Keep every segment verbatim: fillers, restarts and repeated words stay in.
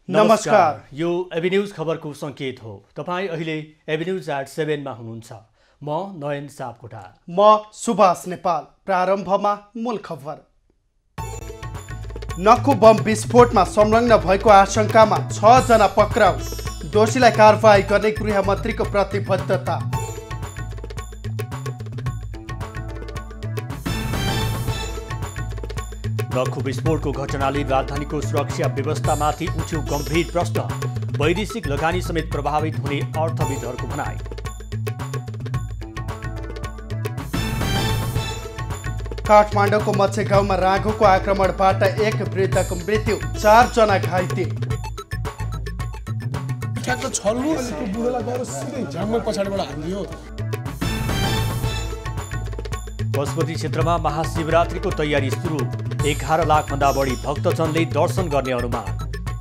नमस्कार, यो एभिन्यूज खबरको संकेत हो। तपाईं अहिले एभिन्यूज एट सेभेन मा हुनुहुन्छ। म नयन सापकोटा, म सुभाष नेपाल। प्रारम्भमा मूल खबर। नक्कु बम विस्फोटमा संलग्न भएको आशंकामा छ जना पक्राउ। दोषीलाई कारबाही गर्ने गृहमन्त्रीको प्रतिबद्धता। नक्कु विस्फोटको घटनाले राजधानीको सुरक्षा व्यवस्थामाथि उठ्यो गम्भीर प्रश्न। वैदेशिक लगानी समेत प्रभावित हुने अर्थविदहरूको भनाइ। काठमाडौँको मच्छे गाउँमा राँगोको आक्रमणबाट एक वृद्धको मृत्यु, चार जना घाइते। ठ्याक्क छल्नु अनि त्यो बुढोलाई गएर सिधै झ्याम्मै पछाडिबाट हान्दियो। पशुपति क्षेत्रमा महाशिवरात्रिको तयारी सुरु। एघार लाख भन्दा बढी भक्तजनले दर्शन गर्ने अनुमान।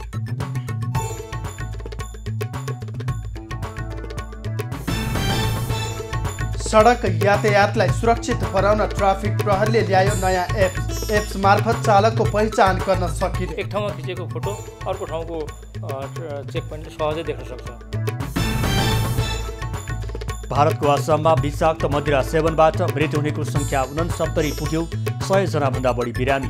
सडक यातायातलाई सुरक्षित बनाउन ट्राफिक प्रहरीले ल्यायो नयाँ एप्स। एप्स मार्फत चालकको पहिचान गर्न सकिने। एक ठाउँमा खिचेको फोटो अर्को ठाउँको चेक पोइन्टले सहजै देख्न सक्छ। भारतको आसाममा विषाक्त मदिरा सेवनबाट मृत्यु हुनेको संख्या उनसत्तरी पुग्यो। सय जना भन्दा बढी बिरामी।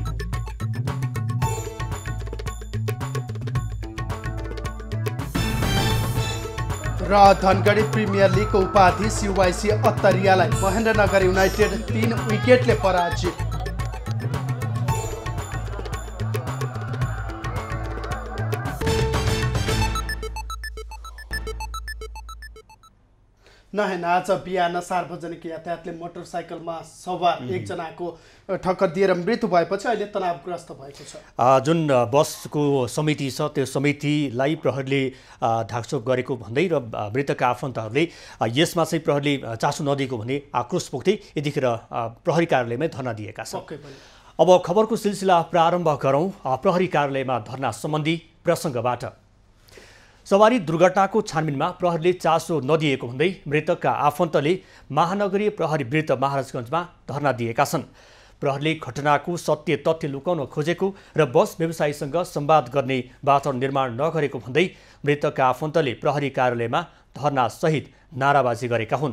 र धनगढी प्रिमियर लिगको उपाधि युवाइसी अत्तरियालाई महेन्द्रनगर युनाइटेड तीन विकेटले पराजित। नहेन आज बिहान सार्वजनिक यातायातले मोटरसाइकलमा सवार एकजनाको ठक्कर दिएर मृत्यु भएपछि अहिले तनावग्रस्त भएको छ। जुन बसको समिति छ त्यो समितिलाई प्रहरीले ढाकछोप गरेको भन्दै र मृतकका आफन्तहरूले यसमा चाहिँ प्रहरीले चासो नदिएको भन्ने आक्रोश पोख्दै यतिखेर प्रहरी कार्यालयमै धरना दिएका छन्। अब खबरको सिलसिला प्रारम्भ गरौँ प्रहरी कार्यालयमा धरना सम्बन्धी प्रसङ्गबाट। सवारी दुर्घटनाको छानबिनमा प्रहरीले चासो नदिएको भन्दै मृतकका आफन्तले महानगरीय प्रहरी वृत्त महाराजगञ्जमा धरना दिएका छन्। प्रहरीले घटनाको सत्य तथ्य लुकाउन खोजेको र बस व्यवसायीसँग संवाद गर्ने वातावरण निर्माण नगरेको भन्दै मृतकका आफन्तले प्रहरी कार्यालयमा धरनासहित नाराबाजी गरेका हुन्।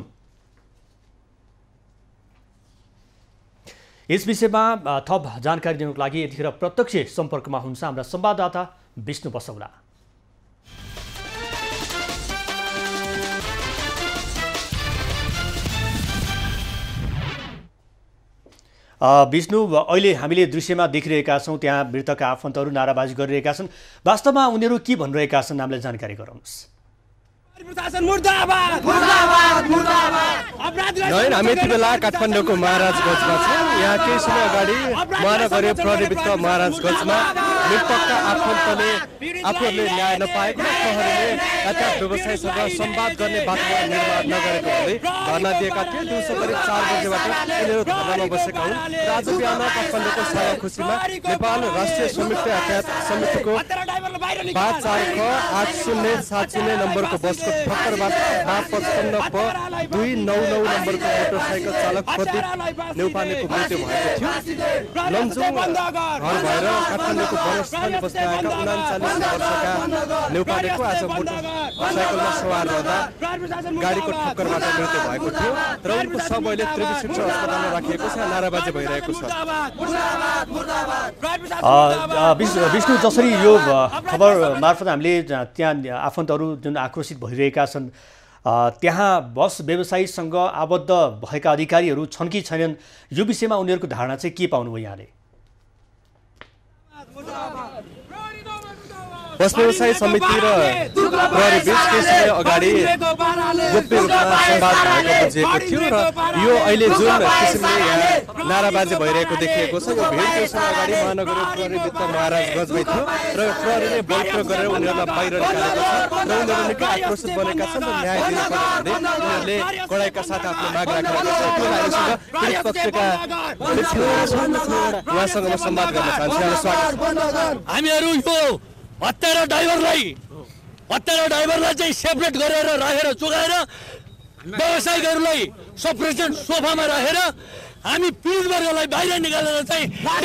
यस विषयमा थप जानकारी दिनुको लागि यतिखेर प्रत्यक्ष सम्पर्कमा हुन्छ हाम्रा संवाददाता विष्णु बसौला। विष्णु, अहिले हामीले दृश्यमा देखिरहेका छौँ त्यहाँ मृतकका आफन्तहरू नाराबाजी गरिरहेका छन्। वास्तवमा उनीहरू के भनिरहेका छन् हामीलाई जानकारी गराउनुहोस्। हामी यति बेला काठमाडौँको महाराजगञ्जमा छौँ। यहाँ केही समय अगाडि महानगरीय प्रहरी वृत्त महाराजगञ्जमा मृतकका आफन्तले आफूहरूले न्याय नपाएको प्रहरीले यातायात व्यवसायीसँग संवाद गर्ने वातावरण निर्माण नगरेको भन्दै धरना दिएका थिए। दिउँसो करिब चार बजेबाट उनीहरू धरनामा बसेका हुन्। आज बिहान काठमाडौँको सायाखुसीमा नेपाल राष्ट्रिय संयुक्त यातायात समितिको पाँच चार ख आठ शून्य सात शून्य नम्बरको बसको ठक्करबाट पचपन्न प दुई नौ नौ नम्बरको मोटरसाइकल चालक प्रदीप नेउपानेको मृत्यु भएको थियो। लमजुङ घर भएर काठमाडौँको वनस्थली बस्न आएका उनाचालिस वर्षका नेउपानेको आज मोटरसाइकलमा सवार रहँदा गाडीको ठक्करबाट मृत्यु भएको थियो र उनको शव अहिले त्रिविशिष्ट अस्पतालमा राखिएको छ। नाराबाजी भइरहेको छ। विष्णु, जसरी यो खबर मार्फत हामीले त्यहाँ आफन्तहरू जुन आक्रोशित भइरहेका छन् त्यहाँ बस व्यवसायीसँग आबद्ध भएका अधिकारीहरू छन् कि छैनन्, यो विषयमा उनीहरूको धारणा चाहिँ के पाउनुभयो यहाँले? बस व्यवसायी समिति र प्रहरी बीच केही समय अगाडि गोप्य रूपमा संवाद भएको बुझिएको थियो र यो अहिले जुन किसिमले यहाँ नाराबाजी भइरहेको देखिएको छ यो भिड केही समय अगाडि महानगरीय प्रहरी वृत्त महाराजगञ्जमै थियो र प्रहरीले बल प्रयोग गरेर उनीहरूलाई बाहिर निकालेको छ र उनीहरू निकै आक्रोशित बनेका छन् र न्याय दिनुपर्ने भन्दै उनीहरूले कडाइका साथ आफ्नो माग राखेका छन्। हामीसँग पीडित पक्षका उहाँसँग म संवाद गर्न चाहन्छु। यहाँलाई स्वागत। हामीहरू यो हत्यारा ड्राइभरलाई हत्यारा ड्राइभरलाई चाहिँ सेपरेट गरेर राखेर चुकाएर व्यवसायिकहरूलाई सप्रेसन सोफामा राखेर हामी पीडित वर्गलाई बाहिर निकालेर चाहिँ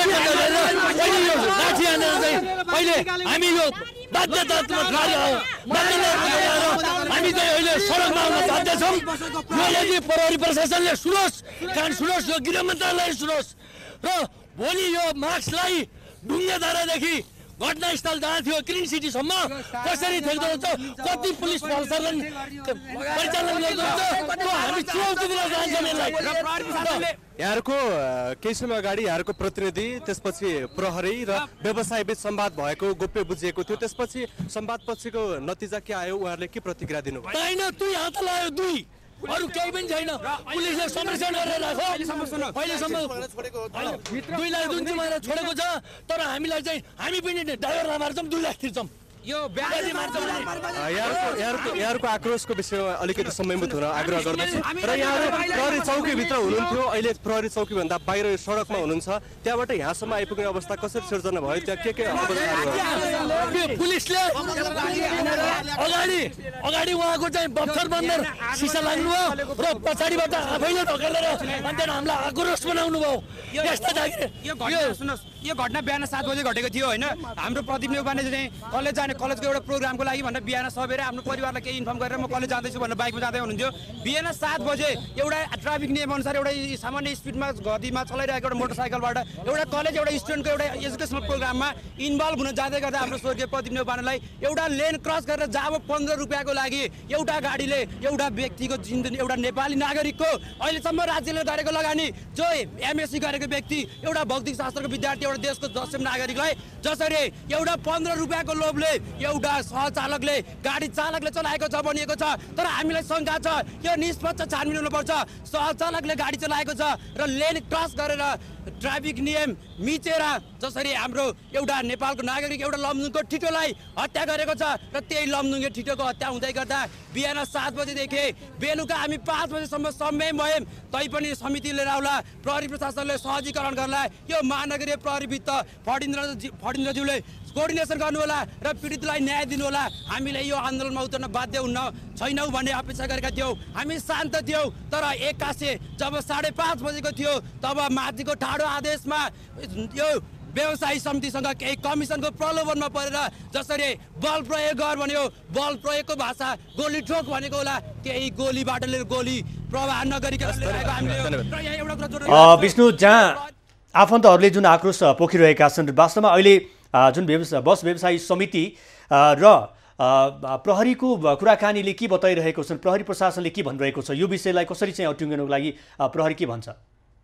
लाठी हानेर चाहिँ पहिले हामी यो बाध्यतात्मक कार्य हो हामी चाहिँ अहिले सडकमा आउन बाध्य छौँ। यो यदि प्रहरी प्रशासनले सुनोस् कान सुनोस् यो गृह मन्त्रालयले सुनोस् र भोलि यो मार्क्सलाई ढुङ्गेधारादेखि घटनास्थल जहाँ थियो ग्रिन सिटीसम्म कसरी थेक्दो कति पुलिस प्रशासन परिचालन गर्दो हामी चुनौती दिन चाहन्छौँ यसलाई। यहाँहरूको केही समय अगाडि यहाँहरूको प्रतिनिधि त्यसपछि प्रहरी र व्यवसाय बीच संवाद भएको गोप्य बुझिएको थियो। त्यसपछि संवादपछिको नतिजा के आयो उहाँहरूले के प्रतिक्रिया दिनुभयो? होइन दुई हात लायो दुई अरू केही पनि छैन। पुलिसले संरक्षण गरेर राखो अहिलेसम्म दुई लाख जुन चाहिँ छोडेको छ तर हामीलाई चाहिँ हामी पनि ड्राइभरलाई मार्छौँ दुई लाख तिर्छौँ। यो यहाँहरूको आक्रोशको विषयमा अलिकति संयमित हुन आग्रह गर्दछु र यहाँहरू प्रहरी चौकीभित्र हुनुहुन्थ्यो अहिले प्रहरी चौकीभन्दा बाहिर सडकमा हुनुहुन्छ त्यहाँबाट यहाँसम्म आइपुग्ने अवस्था कसरी सिर्जना भयो त्यहाँ के के पुलिसले अगाडि अगाडि उहाँको चाहिँ बक्सर बन्दर सिसा लाग्नु भयो र पछाडिबाट आफैले ढकेलेर अनि त्यहाँ हामीलाई आक्रोश बनाउनु भयो। यो घटना बिहान सात बजे घटेको थियो होइन। हाम्रो प्रदीप नेउपाने चाहिँ कलेज जाने कलेजको एउटा प्रोग्रामको लागि भनेर बिहान सबेर आफ्नो परिवारलाई केही इन्फर्म गरेर म कलेज जाँदैछु भनेर बाइकमा जाँदै हुनुहुन्थ्यो। बिहान सात बजे एउटा ट्राफिक नियम अनुसार एउटा सामान्य स्पिडमा गतिमा चलाइरहेको एउटा मोटरसाइकलबाट एउटा कलेज एउटा स्टुडेन्टको एउटा एजुकेसनल प्रोग्राममा इन्भल्भ हुन जाँदै गर्दा हाम्रो स्वर्गीय प्रदीप नेउपानेलाई एउटा लेन क्रस गरेर जब पन्ध्र रुपियाँको लागि एउटा गाडीले एउटा व्यक्तिको जिन्दगी एउटा नेपाली नागरिकको अहिलेसम्म राज्यले गरेको लगानी जो एमएससी गरेको व्यक्ति एउटा भौतिक शास्त्रको विद्यार्थी एउटा देशको दक्ष नागरिकलाई जसरी एउटा पन्ध्र रुपियाँको लोभले एउटा सहचालकले गाडी चालकले चलाएको छ भनिएको छ तर हामीलाई शङ्का छ यो निष्पक्ष छानबिन हुनुपर्छ। सहचालकले गाडी चलाएको छ र लेन क्रस गरेर ट्राफिक नियम मिचेर जसरी हाम्रो एउटा नेपालको नागरिक एउटा लमजुङको ठिटोलाई हत्या गरेको छ र त्यही लमजुङे ठिटोको हत्या हुँदै गर्दा बिहान सात बजेदेखि बेलुका हामी पाँच बजेसम्म समय भयौँ तैपनि समिति लिएर आउला प्रहरी प्रशासनले सहजीकरण गर्ला यो महानगरीय प्रहरी वित्त फडिन्द्र फडिन्द्रज्यूले कोअर्डिनेसन गर्नु होला र पीडितलाई न्याय दिनु होला। हामीले यो आन्दोलनमा उत्रन बाध्य हुन्न छैनौँ भन्ने अपेक्षा गरेका थियौँ। हामी शान्त थियौँ तर एक्कासी जब साढे पाँच बजेको थियो तब माथिको ठाडो आदेशमा यो व्यवसायी समितिसँग केही कमिसनको प्रलोभनमा परेर जसरी बल प्रयोग गर भन्यो बल प्रयोगको भाषा गोली ठोक भनेको होला केही गोलीबाट गोली प्रवाह नगरिकन विष्णु जहाँ आफन्तहरूले जुन आक्रोश पोखिरहेका छन् वास्तवमा अहिले जुन व्यवसाय बस व्यवसायी समिति र प्रहरीको कुराकानीले के बताइरहेको छन् प्रहरी प्रशासनले के भनिरहेको छ यो विषयलाई कसरी चाहिँ अटुङ्गनको लागि प्रहरी के भन्छ?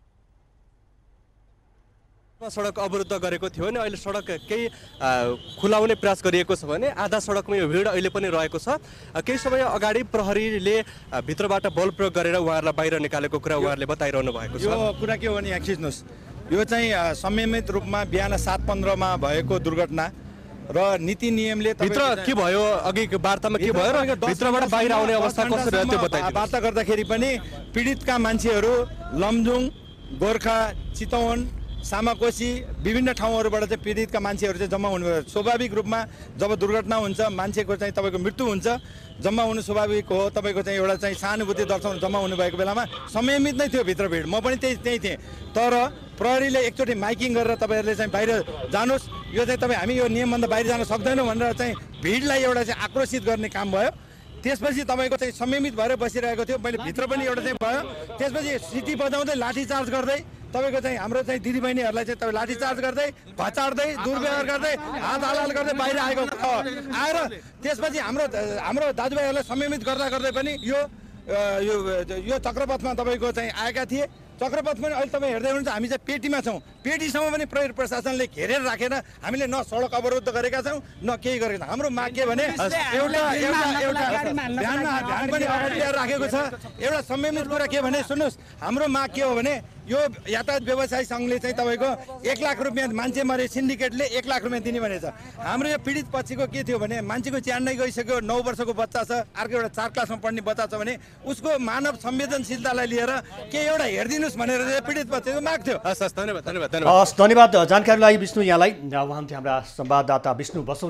सडक अवरुद्ध गरेको थियो भने अहिले सडक केही खुलाउने प्रयास गरिएको छ भने आधा सडकमा यो भिड अहिले पनि रहेको छ। केही समय अगाडि प्रहरीले भित्रबाट बल प्रयोग गरेर उहाँहरूलाई बाहिर निकालेको कुरा उहाँहरूले बताइरहनु भएको छ। यो कुरा के हो भने यहाँ खिच्नुहोस् यो चाहिँ संयमित रूपमा बिहान सात पन्ध्रमा भएको दुर्घटना र नीति नियमले भित्र के भयो अघि वार्तामा के भयो र भित्रबाट बाहिर आउने अवस्था कसरी रह्यो त्यो बताइदिनु। वार्ता गर्दाखेरि पनि पीडितका मान्छेहरू लमजुङ गोर्खा चितवन सामाकोशी विभिन्न ठाउँहरूबाट चाहिँ पीडितका मान्छेहरू चाहिँ जम्मा हुनु स्वाभाविक रूपमा जब दुर्घटना हुन्छ मान्छेको चाहिँ तपाईँको मृत्यु हुन्छ जम्मा हुनु स्वाभाविक हो। तपाईँको चाहिँ एउटा चाहिँ सहानुभूति दर्शाउनु जम्मा हुनुभएको बेलामा संयमित नै थियो भित्र भिड म पनि त्यही त्यही थिएँ तर प्रहरीले एकचोटि माइकिङ गरेर तपाईँहरूले चाहिँ बाहिर जानुहोस् यो चाहिँ तपाईँ हामी यो नियमभन्दा बाहिर जान सक्दैनौँ भनेर चाहिँ भिडलाई एउटा चाहिँ आक्रोशित गर्ने काम भयो। त्यसपछि तपाईँको चाहिँ संयमित भएर बसिरहेको थियो मैले भित्र पनि एउटा चाहिँ भयो। त्यसपछि सिटी बजाउँदै लाठीचार्ज गर्दै तपाईँको चाहिँ हाम्रो चाहिँ दिदीबहिनीहरूलाई चाहिँ तपाईँ लाठीचार्ज गर्दै भचार्दै दुर्व्यवहार गर्दै हात हालाल गर्दै बाहिर आएको आएर त्यसपछि हाम्रो हाम्रो दाजुभाइहरूलाई संयमित गर्दा गर्दै पनि यो यो चक्रपथमा तपाईँको चाहिँ आएका थिए। चक्रपथ पनि अहिले तपाईँ हेर्दै हुनुहुन्छ हामी चाहिँ पेटीमा छौँ पेटीसम्म पनि प्रहरी प्रशासनले घेरेर राखेर हामीले न सडक अवरुद्ध गरेका छौँ न केही गरेका छौँ। हाम्रो माग के भने एउटा एउटा एउटा ध्यानमा ध्यान पनि अगाडि ल्याएर राखेको छ। एउटा संयमित कुरा के भने सुन्नुहोस् हाम्रो माग के हो भने यो यातायात व्यवसायी सङ्घले चाहिँ तपाईँको एक लाख रुपियाँ मान्छे मरे सिन्डिकेटले एक लाख रुपियाँ दिने भनेको छ। हाम्रो यो पीडित पछिको के थियो भने मान्छेको च्यान नै गइसक्यो नौ वर्षको बच्चा छ अर्को एउटा चार क्लासमा पढ्ने बच्चा छ भने उसको मानव संवेदनशीलतालाई लिएर के एउटा हेरिदिनुहोस् भनेर पीडित पछिको माग थियो। हस् धन्यवाद धन्यवाद हस् धन्यवाद जानकारीलाई विष्णु यहाँलाई। उहाँ हाम्रा संवाददाता विष्णु बसौला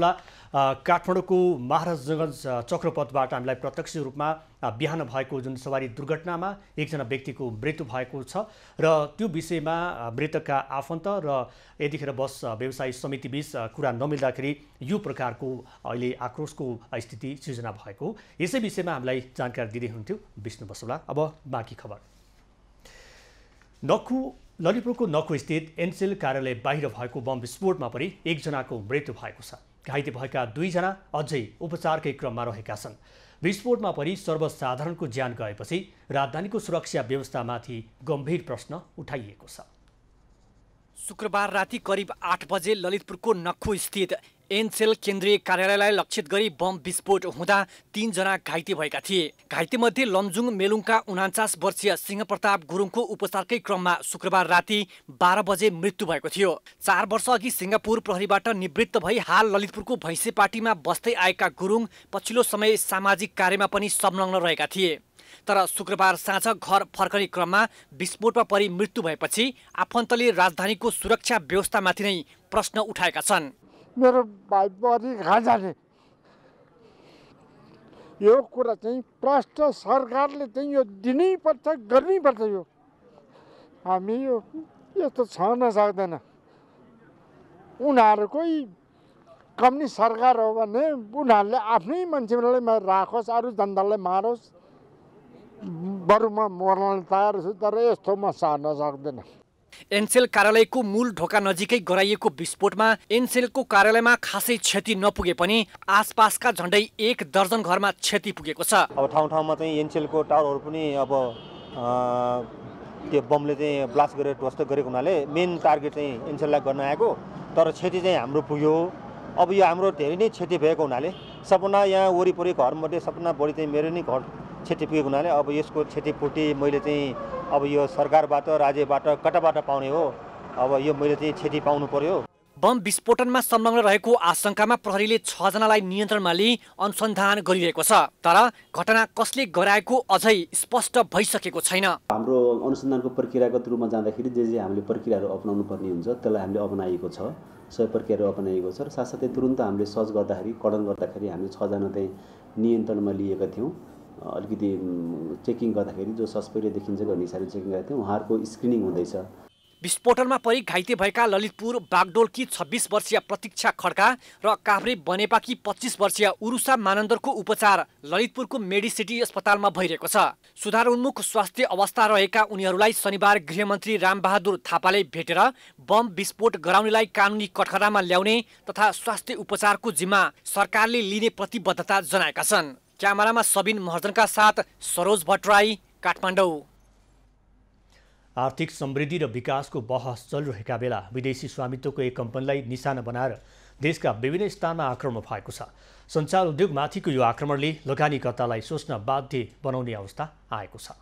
काठमाडौँको महाराजगञ्ज चक्रपथबाट हामीलाई प्रत्यक्ष रूपमा बिहान भएको जुन सवारी दुर्घटनामा एकजना व्यक्तिको मृत्यु भएको छ र त्यो विषयमा मृतकका आफन्त र यतिखेर बस व्यवसायी समितिबीच कुरा नमिल्दाखेरि यो प्रकारको अहिले आक्रोशको स्थिति सिर्जना भएको। यसै विषयमा हामीलाई जानकारी दिँदै हुनुहुन्थ्यो विष्णु बसौला। अब बाँकी खबर। नखु ललितपुरको नखु स्थित एनसेल कार्यालय बाहिर भएको बम विस्फोटमा पनि एकजनाको मृत्यु भएको छ। घाइते भएका दुईजना अझै उपचारकै क्रममा रहेका छन्। विस्फोटमा पनि सर्वसाधारणको ज्यान गएपछि राजधानीको सुरक्षा व्यवस्थामाथि गम्भीर प्रश्न उठाइएको छ। शुक्रबार राति करिब आठ बजे ललितपुरको नक्खु स्थित एनसेल केन्द्रीय कार्यालयलाई लक्षित गरी बम विस्फोट हुँदा तीनजना घाइते भएका थिए। घाइतेमध्ये लमजुङ मेलुङका उनान्चास वर्षीय सिंहप्रताप गुरुङको उपचारकै क्रममा शुक्रबार राति बाह्र बजे मृत्यु भएको थियो। चार वर्ष अघि सिङ्गापुर प्रहरीबाट निवृत्त भई हाल ललितपुरको भैँसेपाटीमा बस्दै आएका गुरुङ पछिल्लो समय सामाजिक कार्यमा पनि संलग्न रहेका थिए। तर शुक्रबार साँझ घर फर्कने क्रममा विस्फोटमा परि मृत्यु भएपछि आफन्तले राजधानीको सुरक्षा व्यवस्थामाथि नै प्रश्न उठाएका छन्। मेरो भाइ बुहारी कहाँ जाने, यो कुरा चाहिँ प्रष्ट सरकारले चाहिँ यो दिनै पर्छ, गर्नै पर्छ। यो हामी यो यस्तो सहन सक्दैन। उनीहरूकै कम्युनिस्ट सरकार हो भने उनीहरूले आफ्नै मान्छेलाई राखोस्, अरू जनतालाई मारोस्, बरु म मर्न तयार छु, तर यस्तो म सहन सक्दैन। एनसेल कार्यालयको मूल ढोका नजिकै गराइएको विस्फोटमा एनसेलको कार्यालयमा खासै क्षति नपुगे पनि आसपासका झण्डै एक दर्जन घरमा क्षति पुगेको छ। अब ठाउँ ठाउँमा चाहिँ एनसेलको टावरहरू पनि अब त्यो बमले चाहिँ ब्लास्ट गरेर ध्वस्त गरेको हुनाले मेन टार्गेट चाहिँ एनसेललाई गर्न आएको, तर क्षति चाहिँ हाम्रो पुग्यो। अब यो हाम्रो धेरै नै क्षति भएको हुनाले सबभन्दा यहाँ वरिपरि घरमध्ये सबभन्दा बढी चाहिँ मेरो नै घर क्षति पुगेको हुनाले अब यसको क्षतिपूर्ति मैले चाहिँ अब यो सरकारबाट राज्यबाट कताबाट पाउने हो, अब यो मैले चाहिँ क्षति पाउनु पर्यो। बम विस्फोटनमा संलग्न रहेको आशंकामा प्रहरीले छ जनालाई नियन्त्रणमा लिई अनुसन्धान गरिरहेको छ, तर घटना कसले गराएको अझै स्पष्ट भइसकेको छैन। हाम्रो अनुसन्धानको प्रक्रियागत रूपमा जाँदाखेरि जे जे हामीले प्रक्रियाहरू अपनाउनु पर्ने हुन्छ त्यसलाई हामीले अपनाएको छ, सबै प्रक्रियाहरू अपनाएको छ र साथसाथै तुरुन्त हामीले सर्च गर्दाखेरि कडन गर्दाखेरि हामीले छजना चाहिँ नियन्त्रणमा लिएका थियौँ। अलिकति चेकिङ गर्दाखेरि जो सस्पेक्ट देखिन्छ भन्ने हिसाबले चेकिङ गरेका थियौँ। उहाँहरूको स्क्रिनिङ हुँदैछ। विस्फोटनमा परि घाइते भएका ललितपुर बागडोलकी छब्बिस वर्षीय प्रतीक्षा खड्का र काभ्रे बनेपाकी पच्चिस वर्षीय उरुसा मानन्दरको उपचार ललितपुरको मेडिसिटी अस्पतालमा भइरहेको छ। सुधारोन्मुख स्वास्थ्य अवस्था रहेका उनीहरूलाई शनिबार गृहमन्त्री रामबहादुर थापाले भेटेर बम विस्फोट गराउनेलाई कानुनी कठघरामा ल्याउने तथा स्वास्थ्य उपचारको जिम्मा सरकारले लिने प्रतिबद्धता जनाएका छन्। क्यामेरामा सबिन महर्जनका साथ सरोज भट्टराई, काठमाडौँ। आर्थिक समृद्धि र विकासको बहस चलिरहेका बेला विदेशी स्वामित्वको एक कम्पनीलाई निशाना बनाएर देशका विभिन्न स्थानमा आक्रमण भएको छ। सञ्चार उद्योगमाथिको यो आक्रमणले लगानीकर्तालाई सोच्न बाध्य बनाउने अवस्था आएको छ।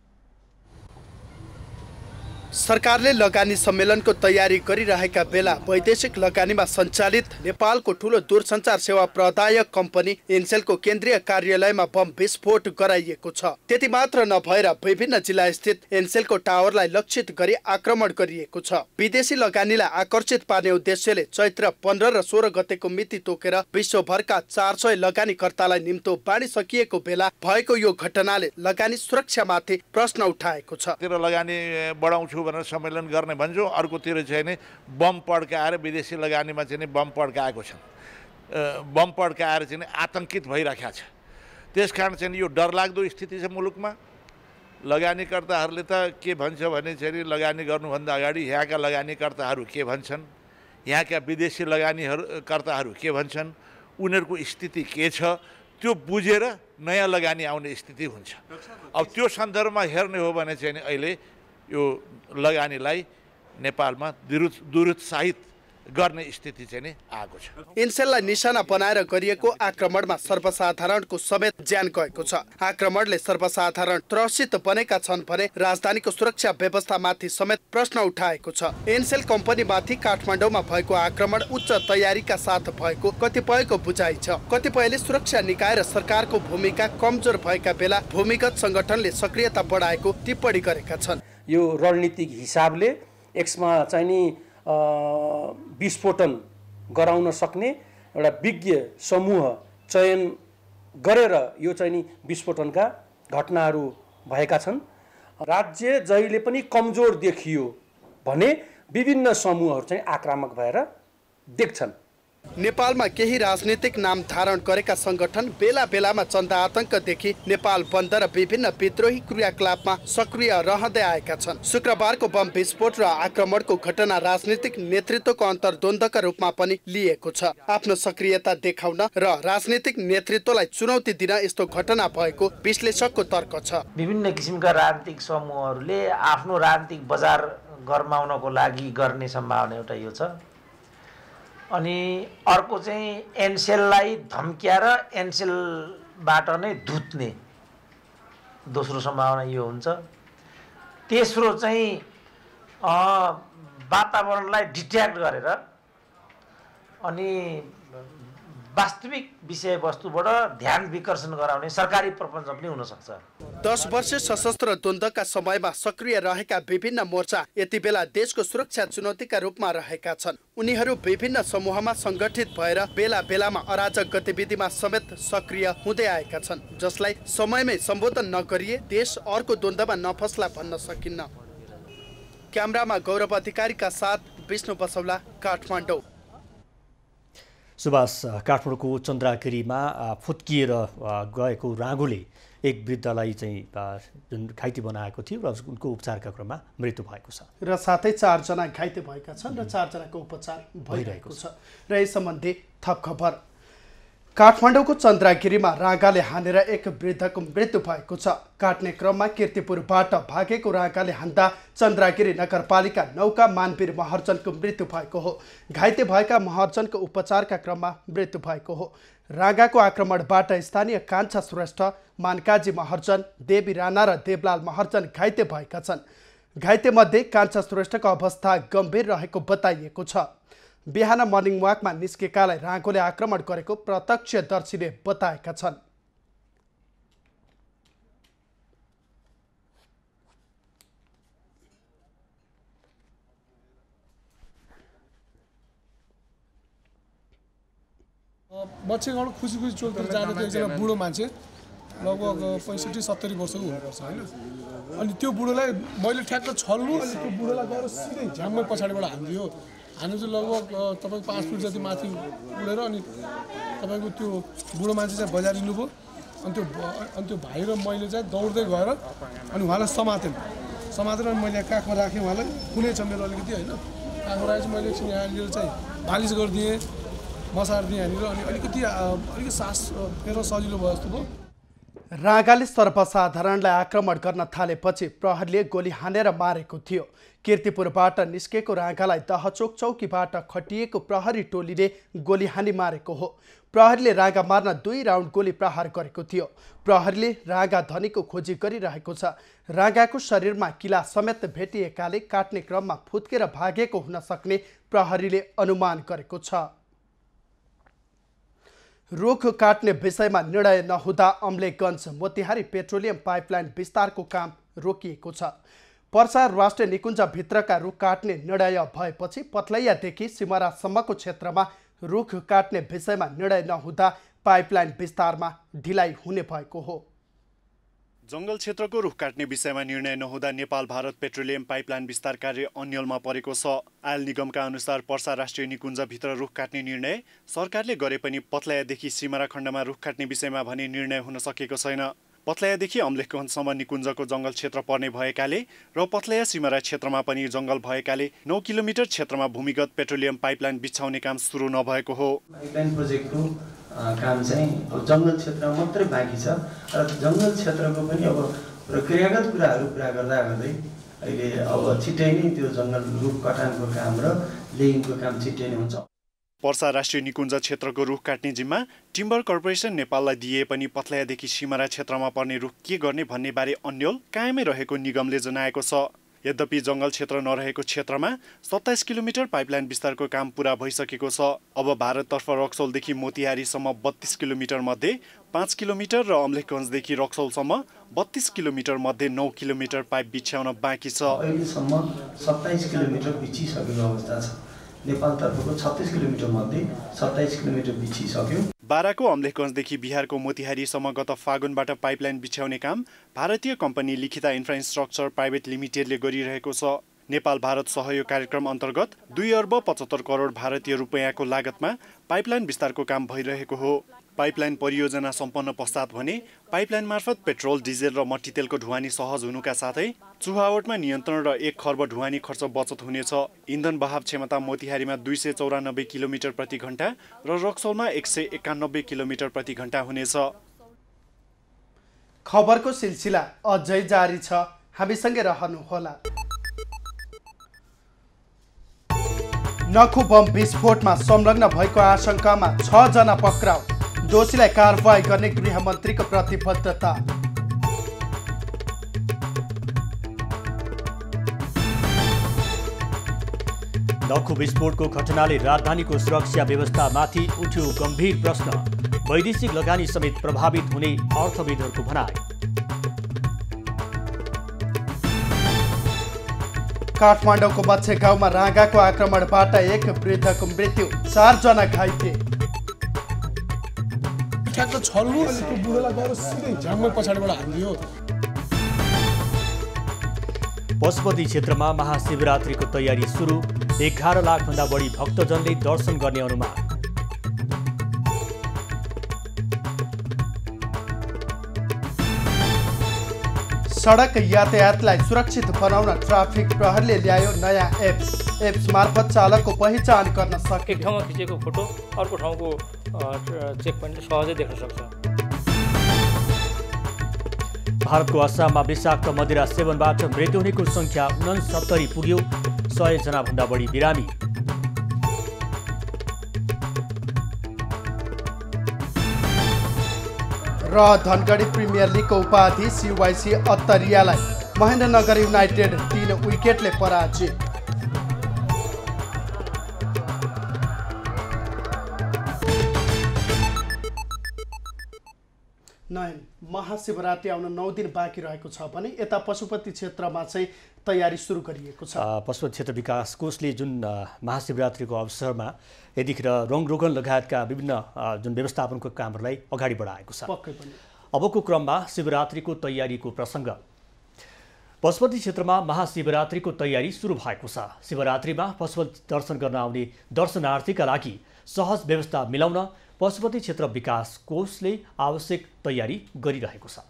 सरकारले लगानी सम्मेलनको तयारी गरिरहेका बेला वैदेशिक लगानीमा सञ्चालित नेपालको ठूलो दूरसञ्चार सेवा प्रदायक कम्पनी एनसेलको केन्द्रीय कार्यालयमा बम विस्फोट गराइएको छ। त्यति मात्र नभएर विभिन्न जिल्ला स्थित एनसेलको टावरलाई लक्षित गरी आक्रमण गरिएको छ। विदेशी लगानीलाई आकर्षित पार्ने उद्देश्यले चैत्र पन्ध्र र सोह्र गतेको मिति तोकेर विश्वभरका चार सय लगानीकर्तालाई निम्तो बाँडिसकिएको बेला भएको यो घटनाले लगानी सुरक्षामाथि प्रश्न उठाएको छ। लगानी बढाउँछु भनेर सम्मेलन गर्ने भन्छौँ, अर्कोतिर चाहिँ नि बम पड्काएर विदेशी लगानीमा चाहिँ नि बम पड्काएको छ। बम पड्काएर चाहिँ आतंकित भइरहेको छ। त्यस कारण चाहिँ यो डरलाग्दो स्थिति छ मुलुकमा। लगानीकर्ताहरूले त के भन्छ भने चाहिँ लगानी गर्नुभन्दा अगाडि यहाँका लगानीकर्ताहरू के भन्छन्, यहाँका विदेशी लगानीहरू कर्ताहरू के भन्छन्, उनीहरूको स्थिति के छ त्यो बुझेर नयाँ लगानी आउने स्थिति हुन्छ। अब त्यो सन्दर्भमा हेर्ने हो भने चाहिँ अहिले यो लगानीलाई नेपालमा दुरुत्साहित गर्ने स्थिति चाहिँ नि आएको छ। एनसेललाई निशाना बनाएर गरिएको आक्रमणमा सर्वसाधारणको समेत ज्यान गएको छ। आक्रमणले सर्वसाधारण त्रसित बनेका छन् भने राजधानीको सुरक्षा व्यवस्थामाथि समेत प्रश्न उठाएको छ। एनसेल कम्पनीमाथि काठमाडौँमा भएको आक्रमण उच्च तयारीका साथ भएको कतिपयको बुझाइ छ। कतिपयले सुरक्षा निकाय र सरकारको भूमिका कमजोर भएका बेला भूमिगत संगठनले सक्रियता बढाएको टिप्पणी गरेका छन्। यो रणनीतिक हिसाबले एक्समा चाहिँ नि विस्फोटन गराउन सक्ने एउटा विज्ञ समूह चयन गरेर यो चाहिँ नि विस्फोटनका घटनाहरू भएका छन्। राज्य जहिले पनि कमजोर देखियो भने विभिन्न समूहहरू चाहिँ आक्रामक भएर देख्छन्। नेपालमा केही राजनीतिक नाम धारण गरेका संगठन बेला बेलामा चन्दा आतंकदेखि नेपाल बन्द र विभिन्न विद्रोही क्रियाकलापमा सक्रिय रहँदै आएका छन्। शुक्रबारको बम विस्फोट र आक्रमणको घटना राजनीतिक नेतृत्वको अन्तर्द्वन्द्वका रूपमा पनि लिएको छ। आफ्नो सक्रियता देखाउन र राजनीतिक नेतृत्वलाई चुनौती दिन यस्तो घटना भएको विश्लेषकको तर्क छ। विभिन्न किसिमका राजनीतिक समूहहरूले आफ्नो राजनीतिक बजार गरमाउनको लागि गर्ने सम्भावना एउटा यो छ। अनि अर्को चाहिँ एनसेललाई धम्क्याएर एनसेलबाट नै धुत्ने दोस्रो सम्भावना यो हुन्छ। तेस्रो चाहिँ वातावरणलाई डिट्र्याक्ट गरेर अनि वास्तविक विषयवस्तुबाट ध्यान विकर्षण गराउने सरकारी प्रपञ्च पनि हुन सक्छ। दस वर्ष सशस्त्र द्वन्द्वका समयमा सक्रिय रहेका विभिन्न मोर्चा यति बेला देशको सुरक्षा चुनौतीका रूपमा रहेका छन्। उनीहरू विभिन्न समूहमा संगठित भएर बेला बेलामा अराजक गतिविधिमा समेत सक्रिय हुँदै आएका छन्, जसलाई समयमै सम्बोधन नगरिए देश अर्को द्वन्द्वमा नफस्ला भन्न सकिन्न। क्यामेरामा गौरव अधिकारीका साथ विष्णु बसौला, काठमाडौँ। सुभाष, काठमाडौँको चन्द्रागिरीमा फुत्किएर गएको राँगोले एक वृद्धलाई चाहिँ जुन घाइते बनाएको थियो र उनको उपचारका क्रममा मृत्यु भएको छ र साथै चारजना घाइते भएका छन् र चारजनाको उपचार भइरहेको छ। र यस सम्बन्धी थप खबर। काठमाडौँको चन्द्रागिरीमा राँगाले हानेर एक वृद्धको मृत्यु भएको छ। काट्ने क्रममा कीर्तिपुरबाट भागेको राँगाले हान्दा चन्द्रागिरी नगरपालिका नौका मानवीर महर्जनको मृत्यु भएको हो। घाइते भएका महर्जनको उपचारका क्रममा मृत्यु भएको हो। राँगाको आक्रमणबाट स्थानीय कान्छा श्रेष्ठ, मानकाजी महर्जन, देवी राणा र देवलाल महर्जन घाइते भएका छन्। घाइते मध्ये कान्छा श्रेष्ठको अवस्था गम्भीर रहेको बताइएको छ। बिहान मर्निङ वाकमा निस्केकालाई राँगोले आक्रमण गरेको प्रत्यक्षदर्शीले बताएका छन्। बच्चेगाउँ खुसी खुसी चोकतिर जाँदा थियो एकजना बुढो मान्छे, लगभग पैँसठी सत्तरी वर्षको हुनुपर्छ होइन। अनि त्यो बुढोलाई मैले ठ्याक्क छल्नु, अनि त्यो बुढोलाई गएर सिधै झ्याम्मै पछाडिबाट हानिदियो। हानु चाहिँ लगभग तपाईँको पाँच फिट जति माथि उडेर अनि तपाईँको त्यो बुढो मान्छे चाहिँ बजारिनु भयो। अनि त्यो अनि त्यो भाइ र मैले चाहिँ दौड्दै गएर अनि उहाँलाई समातेँ। समातेर अनि मैले काखमा राखेँ, उहाँलाई कुनै छ मेरो अलिकति होइन। काखमा राखेपछि मैले एकछिन यहाँनिर चाहिँ मालिस गरिदिएँ, मसार दिएँ यहाँनिर। अनि अलिकति अलिकति सास फेर्न सजिलो भयो जस्तो भयो। राँगाले सर्वसाधारणलाई आक्रमण गर्न थालेपछि प्रहरीले गोली हानेर मारेको थियो। कीर्तिपुरबाट निस्केको राँगालाई दहचोक चौकीबाट खटिएको प्रहरी टोलीले गोली हानी मारेको हो। प्रहरीले राँगा मार्न दुई राउन्ड गोली प्रहार गरेको थियो। प्रहरीले राँगा धनीको खोजी गरिरहेको छ। राँगाको शरीरमा किला समेत भेटिएकाले काट्ने क्रममा फुत्केर भागेको हुन सक्ने प्रहरीले अनुमान गरेको छ। रुख काट्ने विषयमा निर्णय नहुँदा अम्लेखगञ्ज मोतिहारी पेट्रोलियम पाइपलाइन विस्तारको काम रोकिएको छ। पर्सा राष्ट्रिय निकुञ्जभित्रका रुख काट्ने निर्णय भएपछि पथलैयादेखि सिमरासम्मको क्षेत्रमा रुख काट्ने विषयमा निर्णय नहुँदा पाइपलाइन विस्तारमा ढिलाइ हुने भएको हो। जंगल क्षेत्रको रुख काट्ने विषयमा निर्णय नहुँदा नेपाल भारत पेट्रोलियम पाइपलाइन विस्तार कार्य अन्यलमा परेको छ। आयल निगमका अनुसार पर्सा राष्ट्रिय निकुञ्जभित्र रुख काट्ने निर्णय सरकारले गरे पनि पथलैयादेखि सिमरा खण्डमा रुख काट्ने विषयमा भने निर्णय हुन सकेको छैन। पथलैयादेखि अम्लेखगञ्जसम्म निकुञ्जको जंगल क्षेत्र पर्ने भएकाले र पथलैया सिमरा क्षेत्रमा पनि जंगल भएकाले नौ किलोमिटर क्षेत्रमा भूमिगत पेट्रोलियम पाइपलाइन बिछाउने काम सुरु नभएको हो। पाइपलाइन प्रोजेक्टको काम चाहिँ अब जंगल क्षेत्रमा मात्रै बाँकी छ र जंगल क्षेत्रको पनि अब प्रक्रियागत कुराहरू पुरा गर्दा गर्दै अहिले अब छिट्टै नै त्यो जंगल रुख कटानको काम र लेइङको काम छिट्टै नै हुन्छ। पर्सा राष्ट्रिय निकुञ्ज क्षेत्रको रुख काट्ने जिम्मा टिम्बर कर्पोरेसन नेपाललाई दिए पनि पथलैयादेखि सिमरा क्षेत्रमा पर्ने रुख के गर्ने भन्ने बारे अन्यल कायमै रहेको निगमले जनाएको छ। यद्यपि जंगल क्षेत्र नरहेको क्षेत्रमा सत्ताइस किलोमिटर पाइपलाइन विस्तारको काम पूरा भइसकेको छ। अब भारततर्फ रक्सौलदेखि मोतिहारीसम्म बत्तीस किलोमिटर मध्ये पाँच किलोमिटर र अम्लेखगञ्जदेखि रक्सौलसम्म बत्तीस किलोमिटर मध्ये नौ किलोमिटर पाइप बिछ्याउन बाँकी छ। अहिलेसम्म सत्ताइस किलोमिटर बिछिसकेको अवस्था छ। नेपालतर्फको छत्तिस किलोमिटर मध्ये सत्ताइस किलोमिटर बिछिसक्यो। बाराको अम्लेखगञ्जदेखि बिहारको मोतिहारीसम्म गत फागुनबाट पाइपलाइन बिछ्याउने काम भारतीय कम्पनी लिखिता इन्फ्रास्ट्रक्चर प्राइभेट लिमिटेडले गरिरहेको छ। नेपाल भारत सहयोग कार्यक्रम अन्तर्गत दुई अर्ब पचहत्तर करोड भारतीय रुपियाँको लागतमा पाइपलाइन विस्तारको काम भइरहेको हो। पाइपलाइन परियोजना सम्पन्न पश्चात भने पाइपलाइन मार्फत पेट्रोल, डिजेल र मट्टीतेलको ढुवानी सहज हुनुका साथै चुहावटमा नियन्त्रण र एक खर्ब ढुवानी खर्च बचत हुनेछ। इन्धन बहाव क्षमता मोतिहारीमा दुई सय चौरानब्बे किलोमिटर प्रति घण्टा र रक्सौलमा एक सय एकानब्बे किलोमिटर प्रति घण्टा हुनेछ। खबरको सिलसिला अझै जारी छ, हामीसँगै रहनुहोला। नखु बम विस्फोटमा संलग्न भएको आशंकामा छ जना पक्राउ, दोषीलाई कारवाही गर्ने गृहमन्त्रीको प्रतिबद्धता। नखु विस्फोटको घटनाले राजधानीको सुरक्षा व्यवस्थामाथि उठ्यो गम्भीर प्रश्न, वैदेशिक लगानी समेत प्रभावित हुने अर्थविदहरूको भनाइ। काठमाडौँको मच्छे गाउँमा राँगाको आक्रमणबाट एक वृद्धको मृत्यु, चारजना घाइते। ठ्याक्क छल्नु अनि त्यो बुढोलाई गएर सिधै झ्याम्मै पछाडिबाट हालिदियो। पशुपति क्षेत्रमा महाशिवरात्रिको तयारी सुरु, एघार लाख भन्दा बढी भक्तजनले दर्शन गर्ने अनुमान। सडक यातायातलाई सुरक्षित बनाउन ट्राफिक प्रहरीले ल्यायो नयाँ एप्स। एप्स मार्फत चालकको पहिचान गर्न सके। एक ठाउँमा खिचेको फोटो अर्को ठाउँको चेक पोइन्ट सहजै देख्न सक्छ। भारतको असममा विषाक्त मदिरा सेवनबाट मृत्यु हुनेको संख्या उनसत्तरी पुग्यो, सय जना भन्दा बढी बिरामी। र धनगढी प्रिमियर लिगको उपाधि सिवाइसी अत्तरियालाई महेन्द्रनगर युनाइटेड तीन विकेटले पराजित। नयन, महाशिवरात्रि आउन नौ दिन बाँकी रहेको छ भने यता पशुपति क्षेत्रमा चाहिँ तयारी सुरु गरिएको छ। पशुपति क्षेत्र विकास कोषले जुन महाशिवरात्रिको अवसरमा यतिखेर रङरोगन लगायतका विभिन्न जुन व्यवस्थापनको कामहरूलाई अगाडि बढाएको छ। पक्कै पनि अबको क्रममा शिवरात्रिको तयारीको प्रसङ्ग। पशुपति क्षेत्रमा महाशिवरात्रिको तयारी सुरु भएको छ। शिवरात्रिमा पशुपति दर्शन गर्न आउने दर्शनार्थीका लागि सहज व्यवस्था मिलाउन पशुपति क्षेत्र विकास कोषले आवश्यक तयारी गरिरहेको छ।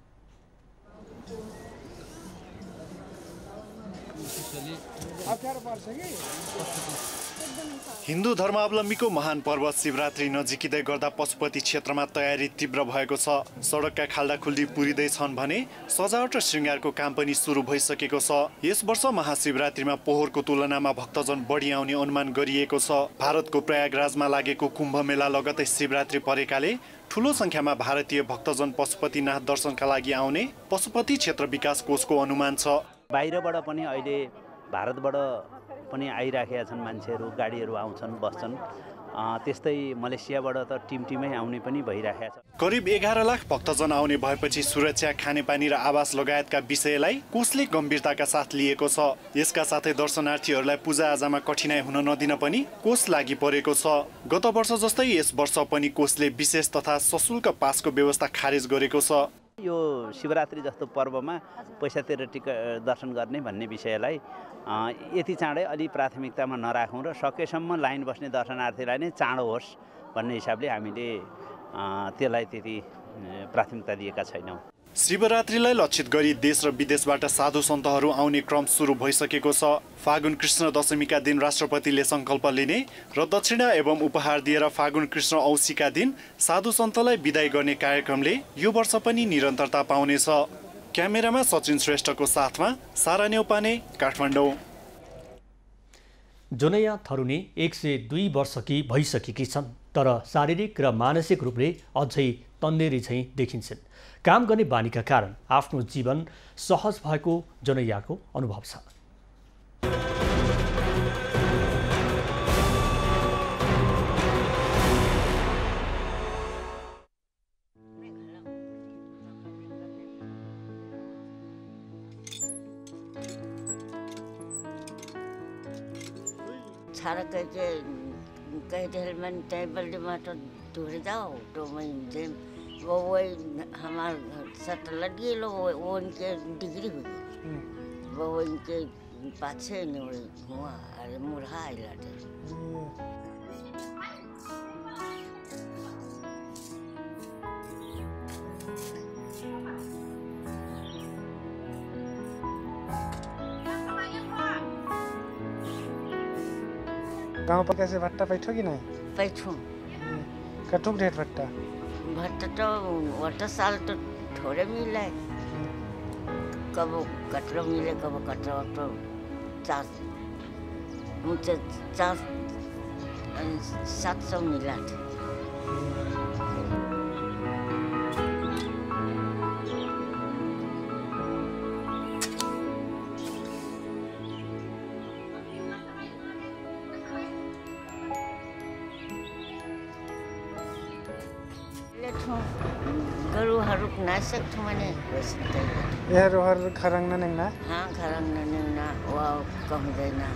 हिन्दू धर्मावलम्बीको महान पर्व शिवरात्रि नजिकिँदै गर्दा पशुपति क्षेत्रमा तयारी तीव्र भएको छ। सडकका खाल्डाखुल्डी पुरिँदैछन् भने सजावट र श्रृङ्गारको काम पनि सुरु भइसकेको छ। यस वर्ष महाशिवरात्रिमा पोहोरको तुलनामा भक्तजन बढी आउने अनुमान गरिएको छ। भारतको प्रयागराजमा लागेको कुम्भ मेला लगतै शिवरात्रि परेकाले ठूलो संख्यामा भारतीय भक्तजन पशुपतिनाथ दर्शनका लागि आउने पशुपति क्षेत्र विकास कोषको अनुमान छ। बाहिरबाट पनि अहिले भारतबाट पनि आइराखेका छन् मान्छेहरू, गाडीहरू आउँछन् बस्छन्। त्यस्तै मलेसियाबाट त टिम टिमै आउने पनि भइराखेको छ। करिब एघार लाख भक्तजन आउने भएपछि सुरक्षा, खानेपानी र आवास लगायतका विषयलाई कोषले गम्भीरताका साथ लिएको छ। यसका साथै दर्शनार्थीहरूलाई पूजाआजामा कठिनाइ हुन नदिन पनि कोष लागि परेको छ। गत वर्ष जस्तै यस वर्ष पनि कोषले विशेष तथा सशुल्क पासको व्यवस्था खारेज गरेको छ। यो शिवरात्रि जस्तो पर्वमा पैसा तिरेर टिका दर्शन गर्ने भन्ने विषयलाई यति चाँडै अलि प्राथमिकतामा नराखौँ र सकेसम्म लाइन बस्ने दर्शनार्थीलाई नै चाँडो होस् भन्ने हिसाबले हामीले त्यसलाई त्यति प्राथमिकता दिएका छैनौँ। शिवरात्रिलाई लक्षित गरी देश र विदेशबाट साधु सन्तहरू आउने क्रम सुरु भइसकेको छ। फागुन कृष्ण दशमीका दिन राष्ट्रपतिले सङ्कल्प लिने र दक्षिणा एवं उपहार दिएर फागुन कृष्ण औँसीका दिन साधु सन्तलाई विदाई गर्ने कार्यक्रमले यो वर्ष पनि निरन्तरता पाउनेछ। क्यामेरामा सचिन श्रेष्ठको साथमा सारा नेउपाने, काठमाडौँ। जोनैया थरुनी एक सय दुई वर्षकी भइसकेकी छन्, तर शारीरिक र मानसिक रूपले अझै तन्नेरी झैँ देखिन्छन्। काम गर्ने बानीका कारण आफ्नो जीवन सहज भएको जोनैयाको अनुभव छ। अठारह कह के कह दिल मैंने टेबल में तो दूर जाओ तो मैं जे वो वही हमार सट लगी लो वो उनके डिग्री हुई वो इनके पाछे ने वही हुआ अरे मुरहा आइलाटे गाँव पर कैसे भट्टा बैठो कि नहीं बैठो कटुक ढेर भट्टा भट्टा तो वटा साल तो थोड़े मिले कब कटरो मिले कब कटरो तो चार मुझे चार सात सौ मिला था गरु हरुक नासक थु मने बसते ये रोहर खरंग न नंगना हां खरंग न नंगना वा कम देना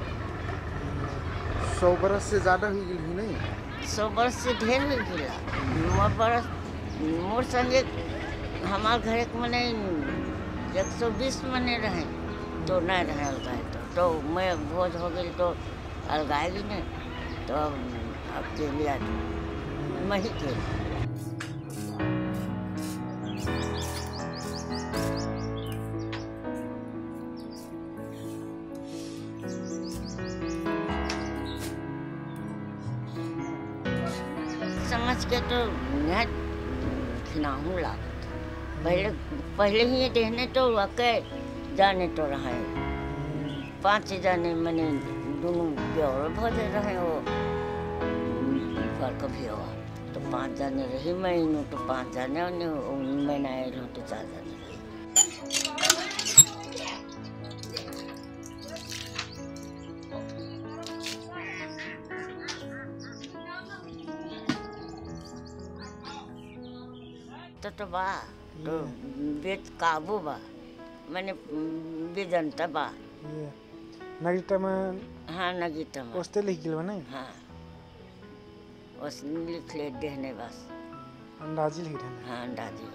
सौ बरस से ज्यादा हो गई नहीं सौ बरस से ढेर हो गया मोर बरस मोर संगे हमार घर के मने एक सौ बीस मने रहे तो ना रहे अलगाए तो तो मैं भोज हो गई तो अलगाएगी नहीं तो अब के लिया मैं ही के समझ के तो यहाँ खिलाऊँ लागत पहले पहले ही देखने तो वाके जाने तो रहे पांच जाने मैंने दोनों ब्योर भोजे रहे वो फर्क भी हुआ तो पांच जाने रही मैं इन तो पांच जाने मैं ना आए तो चार जाने तो तो बा तो बेच काबू बा मैंने बेजनता बा नगीटा में हाँ नगीटा में उसते लिख गिल बने हाँ उस लिख ले देने बस अंदाजी लिख देने हाँ अंदाजी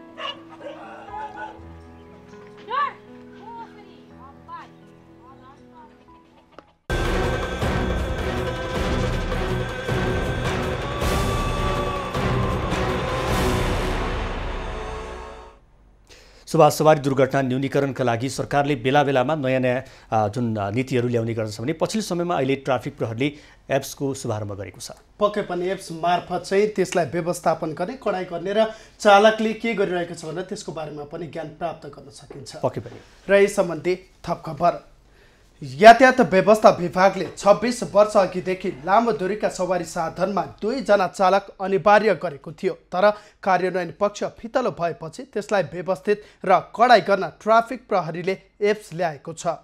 सुभाष सवारी दुर्घटना न्यूनीकरणका लागि सरकारले बेला बेलामा नयाँ नयाँ जुन नीतिहरू ल्याउने गर्दछ भने पछिल्लो समयमा अहिले ट्राफिक प्रहरीले एप्सको शुभारम्भ गरेको छ पक्कै पनि एप्स मार्फत चाहिँ त्यसलाई व्यवस्थापन गर्ने कडाइ गर्ने र चालकले के गरिरहेको छ भनेर त्यसको बारेमा पनि ज्ञान प्राप्त गर्न सकिन्छ पक्कै पनि र यस सम्बन्धी थप खबर यातायात व्यवस्था विभागले छब्बीस वर्ष अघिदेखि लामो दूरीका सवारी साधनमा दुईजना चालक अनिवार्य गरेको थियो तर कार्यान्वयन पक्ष फितलो भएपछि त्यसलाई व्यवस्थित र कडाइ गर्न ट्राफिक प्रहरीले एप्स ल्याएको छ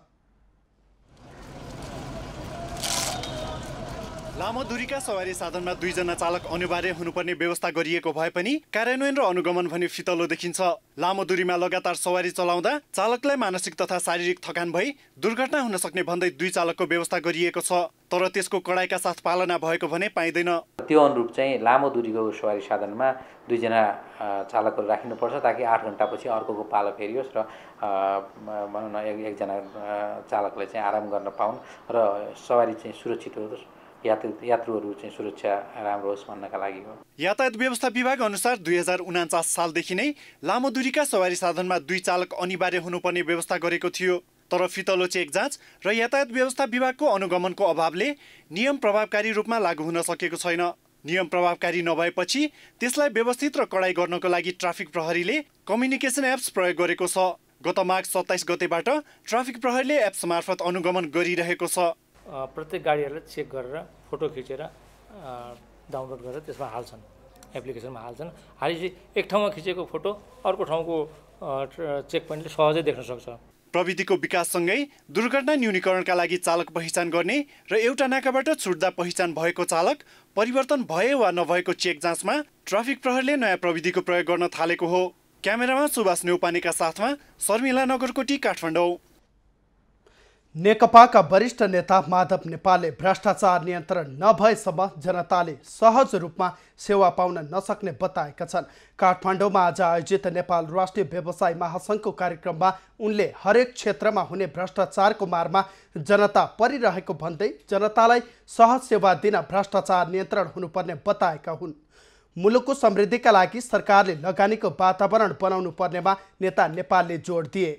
लामो दूरीका सवारी साधनमा दुईजना चालक अनिवार्य हुनुपर्ने व्यवस्था गरिएको भए पनि कार्यान्वयन र अनुगमन भने फितलो देखिन्छ। लामो दूरीमा लगातार सवारी चलाउँदा चालकलाई मानसिक तथा शारीरिक थकान भई दुर्घटना हुन सक्ने भन्दै दुई चालकको व्यवस्था गरिएको छ तर त्यसको कडाइका साथ पालना भएको भने पाइँदैन। त्यो अनुरूप चाहिँ लामो दूरीको सवारी साधनमा दुईजना चालकहरू राखिनुपर्छ ताकि आठ घण्टापछि अर्कोको पालो फेरियोस् र भनौँ न एकजना चालकले चाहिँ आराम गर्न पाउन् र सवारी चाहिँ सुरक्षित होस् यात्रुहरू चाहिँ सुरक्षा राम्रो होस् भन्नका लागि हो। यातायात व्यवस्था विभाग अनुसार दुई हजार उनान्चास सालदेखि नै लामो दूरीका सवारी साधनमा दुई चालक अनिवार्य हुनुपर्ने व्यवस्था गरेको थियो तर फितलो चेक जाँच र यातायात व्यवस्था विभागको अनुगमनको अभावले नियम प्रभावकारी रूपमा लागू हुन सकेको छैन। नियम प्रभावकारी नभएपछि त्यसलाई व्यवस्थित र कडाइ गर्नको लागि ट्राफिक प्रहरीले कम्युनिकेसन एप्स प्रयोग गरेको छ। गत माघ सत्ताइस गतेबाट ट्राफिक प्रहरीले एप्स मार्फत अनुगमन गरिरहेको छ। प्रत्येक गाडीहरूलाई चेक गरेर फोटो खिचेर डाउनलोड गरेर त्यसमा हाल्छन्, एप्लिकेसनमा हाल्छन्। हालेपछि एक ठाउँमा खिचेको फोटो अर्को ठाउँको चेक पोइन्टले सहजै देख्न सक्छ। प्रविधिको विकाससँगै दुर्घटना न्यूनीकरणका लागि चालक पहिचान गर्ने र एउटा नाकाबाट छुट्दा पहिचान भएको चालक परिवर्तन भए वा नभएको चेक जाँचमा ट्राफिक प्रहरीले नयाँ प्रविधिको प्रयोग गर्न थालेको हो। क्यामेरामा सुभाष नेउपानेका साथमा शर्मिला नगरकोटी, काठमाडौँ। नेकपाका वरिष्ठ नेता माधव नेपालले भ्रष्टाचार नियन्त्रण नभएसम्म जनताले सहज रूपमा सेवा पाउन नसक्ने बताएका छन्। काठमाडौँमा आज आयोजित नेपाल राष्ट्रिय व्यवसाय महासङ्घको कार्यक्रममा उनले हरेक क्षेत्रमा हुने भ्रष्टाचारको मारमा जनता परिरहेको भन्दै जनतालाई सहज सेवा दिन भ्रष्टाचार नियन्त्रण हुनुपर्ने बताएका हुन्। मुलुकको समृद्धिका लागि सरकारले लगानीको वातावरण बनाउनु पर्नेमा नेता नेपालले जोड दिए।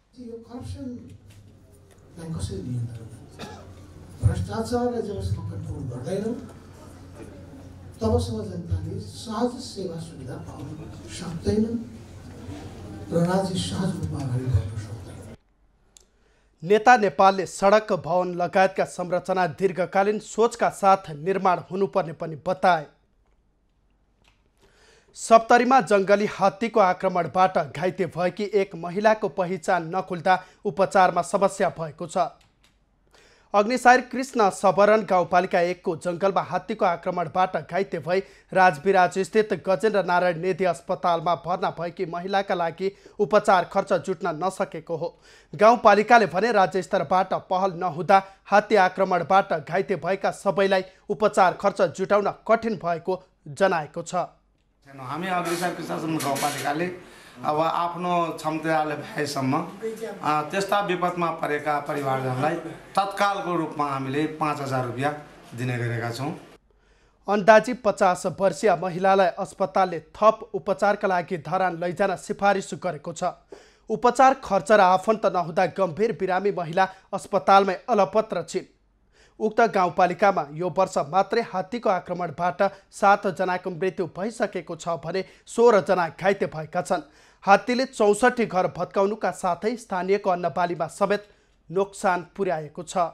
कसरी नियन्त्रण हुन्छ? भ्रष्टाचारलाई जबसम्म कन्ट्रोल गर्दैनौँ तबसम्म जनताले सहज सेवा सुविधा पाउन सक्दैनन् र राज्य सहज रूपमा अगाडि बढ्न सक्दैन। नेता नेपालले सडक भवन लगायतका संरचना दीर्घकालीन सोचका साथ निर्माण हुनुपर्ने पनि बताए। सप्तरीमा जंगली हात्तीको आक्रमणबाट घाइते भएकी एक महिलाको पहिचान नखुल्दा उपचारमा समस्या भएको छ। अग्निसार कृष्ण सबरण गाउँपालिका एकको जंगलमा हात्तीको आक्रमणबाट घाइते भई राजविराज स्थित गजेन्द्र नारायण नेदी अस्पतालमा भर्ना भएकी महिलाका लागि उपचार खर्च जुट्न नसकेको हो। गाउँपालिकाले भने राज्य स्तरबाट पहल नहुँदा हात्ती आक्रमणबाट घाइते भएका सबैलाई उपचार खर्च जुटाउन कठिन भएको जनाएको छ। हामी अग्निसार कृष्ण गाउँपालिकाले अब आफ्नो क्षमताले भएसम्म त्यस्ता विपदमा परेका परिवारजनलाई तत्कालको रूपमा हामीले पाँच हजार रुपियाँ दिने गरेका छौँ। अन्दाजी पचास वर्षीय महिलालाई अस्पतालले थप उपचारका लागि धरान लैजान सिफारिस गरेको छ। उपचार खर्च र आफन्त नहुँदा गम्भीर बिरामी महिला अस्पतालमै अलपत्र छिन्। उक्त गाउँपालिकामा यो वर्ष मात्रै हात्तीको आक्रमणबाट सात जनाको मृत्यु भइसकेको छ भने सोह्र जना घाइते भएका छन्। हात्तीले चौसठी घर भत्काउनुका साथै स्थानीयको अन्नबालीमा समेत नोक्सान पुर्याएको छ।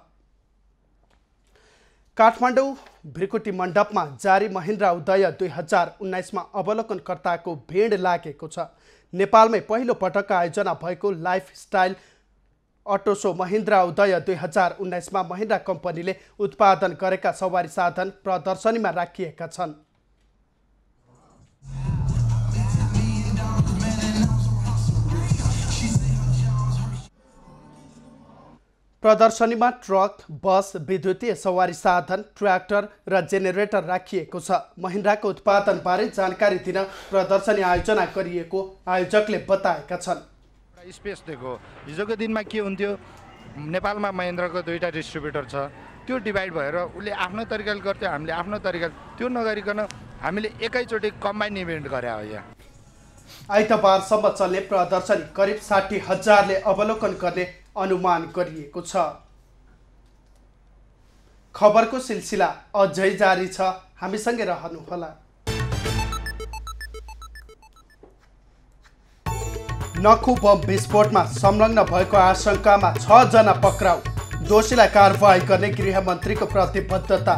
काठमाडौँ भ्रिकुटी मण्डपमा जारी महिन्द्रा उदय दुई हजार उन्नाइसमा अवलोकनकर्ताको भिड लागेको छ। नेपालमै पहिलो पटक आयोजना भएको lifestyle auto show Mahindra Uday दुई हजार उन्नाइसमा महिन्द्रा कम्पनीले उत्पादन गरेका सवारी साधन प्रदर्शनीमा राखिएका छन्। प्रदर्शनीमा ट्रक, बस, विद्युतीय सवारी साधन, ट्र्याक्टर र जेनेरेटर राखिएको छ। महिन्द्राको उत्पादनबारे जानकारी दिन प्रदर्शनी आयोजना गरिएको आयोजकले बताएका छन्। स्पेस दिएको हिजोको दिनमा के हुन्थ्यो, नेपालमा महिन्द्राको दुईवटा डिस्ट्रिब्युटर छ, त्यो डिभाइड भएर उसले आफ्नो तरिकाले गर्थ्यो, हामीले आफ्नो तरिका त्यो नगरिकन हामीले एकैचोटि कम्बाइन इभेन्ट गरे हो। यहाँ आइतबारसम्म चल्ने प्रदर्शनी करिब साठी हजारले अवलोकन गर्ने अनुमान गरिएको छ। खबरको सिलसिला अझै जारी छ, हामीसँगै रहनुहोला। नखु बम विस्फोटमा संलग्न भएको आशंकामा छ जना पक्राउ, दोषीलाई कारवाही गर्ने गृहमन्त्रीको प्रतिबद्धता।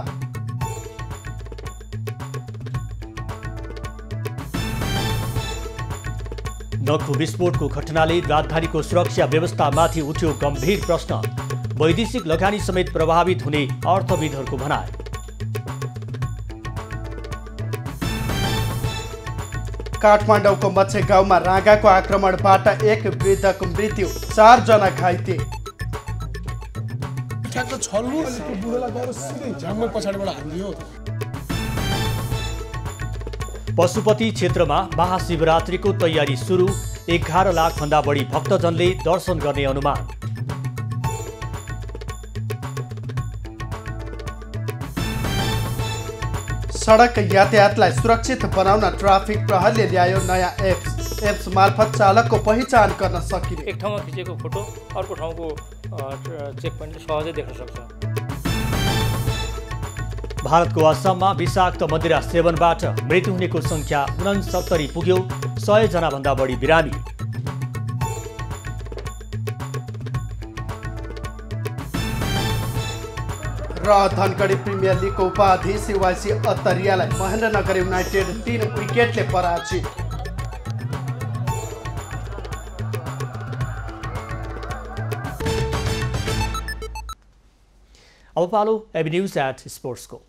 नखु विस्फोटको घटनाले राजधानीको सुरक्षा व्यवस्थामाथि उठ्यो गम्भीर प्रश्न, वैदेशिक लगानी समेत प्रभावित हुने अर्थविदहरूको भनाइ। काठमाडौँको मच्छे गाउँमा राँगाको आक्रमणबाट एक वृद्धको मृत्यु, चार जना घाइते। ठ्याक्क छल्नु अनि त्यो बुढोलाई गएर सिधै झ्याम्मै पछाडिबाट हालिदियो। पशुपति क्षेत्रमा महाशिवरात्रिको तयारी सुरु, एघार लाख भन्दा बढी भक्तजनले दर्शन गर्ने अनुमान। सडक यातायातलाई सुरक्षित बनाउन ट्राफिक प्रहरीले ल्यायो नयाँ एप्स। एप्स मार्फत चालकको पहिचान गर्न सकिने। एक ठाउँमा खिचेको फोटो अर्को ठाउँको चेक पोइन्टले सहजै देख्न सक्छ। भारतको असममा विषाक्त मदिरा सेवनबाट मृत्यु हुनेको संख्या उनसत्तरी पुग्यो, सय जना भन्दा बढी बिरामी। र धनगढी प्रिमियर लिगको उपाधि सिवाइसी अत्तरियालाई महेन्द्रनगर युनाइटेड तीन विकेटले पराजित। अब पालो एबी न्यूज एट स्पोर्ट्सको।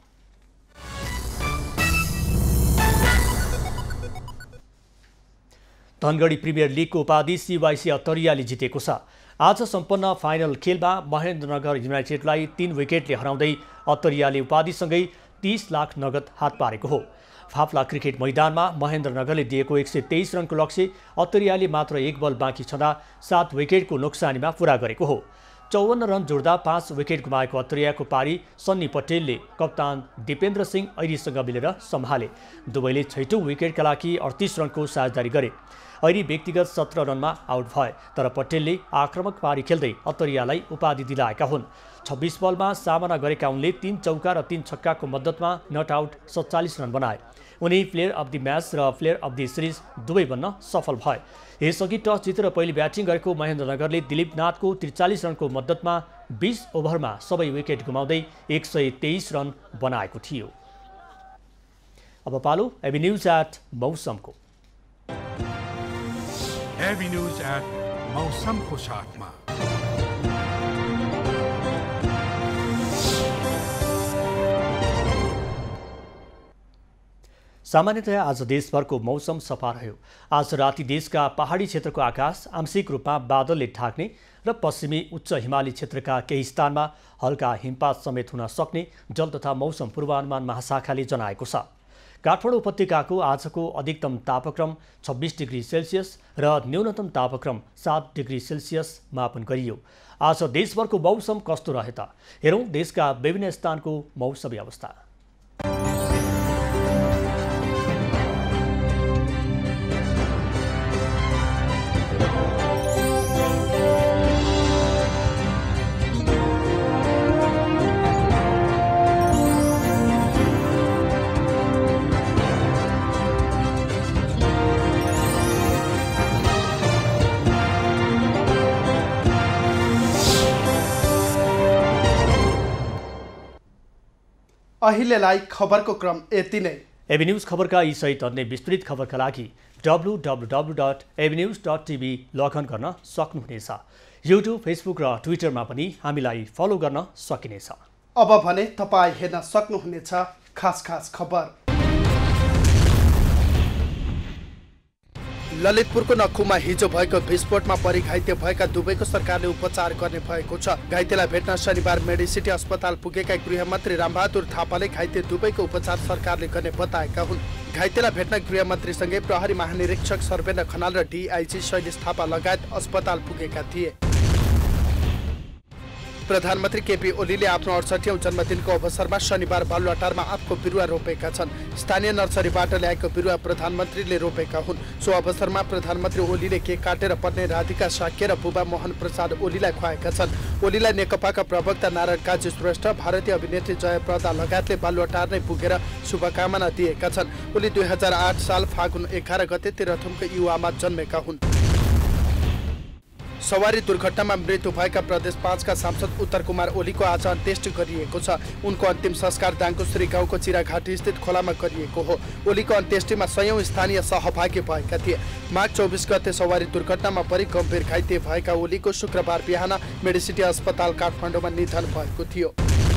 धनगढी प्रिमियर लिगको उपाधि सिवाइसी अत्तरियाले जितेको छ। आज सम्पन्न फाइनल खेलमा महेन्द्रनगर युनाइटेडलाई तीन विकेटले हराउँदै अत्तरियाले उपाधिसँगै तीस लाख नगद हात पारेको हो। फाप्ला क्रिकेट मैदानमा महेन्द्रनगरले दिएको एक सय तेइस रनको लक्ष्य अत्तरियाले मात्र एक बल बाँकी छँदा सात विकेटको नोक्सानीमा पुरा गरेको हो। चौवन्न रन जोड्दा पाँच विकेट गुमाएको अत्तरियाको पारी सन्नी पटेलले कप्तान दिपेन्द्र सिंह ऐरीसँग मिलेर सम्हाले। दुवैले छैटौँ विकेटका लागि अडतिस रनको साझेदारी गरे। ऐरी व्यक्तिगत सत्र रनमा आउट भए, तर पटेलले आक्रामक पारी खेल्दै अत्तरियालाई उपाधि दिलाएका हुन्। छब्बिस बलमा सामना गरेका उनले तीन चौका र तीन छक्काको मद्दतमा नट आउट सत्तालिस रन बनाए। उनी प्लेयर अफ द म्याच र प्लेयर अफ द सिरिज दुवै बन्न सफल भए। यसअघि टस जितेर पहिले ब्याटिङ गरेको महेन्द्रनगरले दिलीप नाथको त्रिचालिस रनको मद्दतमा बीस ओभरमा सबै विकेट गुमाउँदै एक सय तेइस रन बनाएको थियो। अब पालो एबी न्युज एट मौसमको। एबी न्युज एट मौसमको साथमा सामान्यतया आज देशभरको मौसम सफा रह्यो। आज राति देशका पहाडी क्षेत्रको आकाश आंशिक रूपमा बादलले ढाक्ने र पश्चिमी उच्च हिमाली क्षेत्रका केही स्थानमा हल्का हिमपात समेत हुन सक्ने जल तथा मौसम पूर्वानुमान महाशाखाले जनाएको छ। काठमाडौँ उपत्यकाको आजको अधिकतम तापक्रम छब्बिस डिग्री सेल्सियस र न्यूनतम तापक्रम सात डिग्री सेल्सियस मापन गरियो। आज देशभरको मौसम कस्तो रहे त हेरौँ देशका विभिन्न स्थानको मौसमी अवस्था। अहिलेलाई खबरको क्रम यति नै। एबी न्युज खबरका यी सहित अन्य विस्तृत खबरका लागि W W W dot AB news dot TV login गर्न सक्नुहुनेछ। युट्युब, फेसबुक र ट्विटरमा पनि हामीलाई फलो गर्न सकिनेछ। अब भने तपाईँ हेर्न सक्नुहुनेछ खास खास खबर। ललितपुरको नखुमा हिजो भएको विस्फोटमा परि घाइते भएका दुवैको सरकारले उपचार गर्ने भएको छ। घाइतेलाई भेट्न शनिबार मेडिसिटी अस्पताल पुगेका गृहमन्त्री रामबहादुर थापाले घाइते दुवैको उपचार सरकारले गर्ने बताएका हुन्। घाइतेलाई भेट्न गृहमन्त्रीसँगै प्रहरी महानिरीक्षक सर्वेन्द्र खनाल र डिआइजी शैलेश थापा लगायत अस्पताल पुगेका थिए। प्रधानमन्त्री केपी ओलीले आफ्नो अडसठीौं जन्मदिनको अवसरमा शनिबार बालुवाटारमा आँपको बिरुवा रोपेका छन्। स्थानीय नर्सरीबाट ल्याएको बिरुवा प्रधानमन्त्रीले रोपेका हुन्। सो अवसरमा प्रधानमन्त्री ओलीले केक काटेर पत्नी राधिका साक्य र बुबा मोहन प्रसाद ओलीलाई खुवाएका छन्। ओलीलाई नेकपाका प्रवक्ता नारायण काजी श्रेष्ठ, भारतीय अभिनेत्री जयप्रदा लगायतले बालुवाटार नै पुगेर शुभकामना दिएका छन्। ओली दुई हजार आठ साल फागुन एघार गते तेह्रथुमको युवामा जन्मेका हुन्। सवारी दुर्घटनामा मृत्यु भएका प्रदेश पाँचका सांसद उत्तर कुमार ओलीको आज अन्त्येष्टि गरिएको छ। उनको अन्तिम संस्कार दाङकोश्री गाउँको चिराघाटी स्थित खोलामा गरिएको हो। ओलीको अन्त्येष्टिमा सयौं स्थानीय सहभागी भएका थिए। माघ चौबिस गते सवारी दुर्घटनामा परि गम्भीर घाइते भएका ओलीको शुक्रबार बिहान मेडिसिटी अस्पताल काठमाडौँमा निधन भएको थियो।